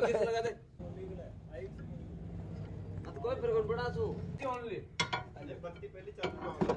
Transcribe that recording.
गीत लगा दे अब कोई फिर बड़ा सो ओनली बत्ती पहले चालू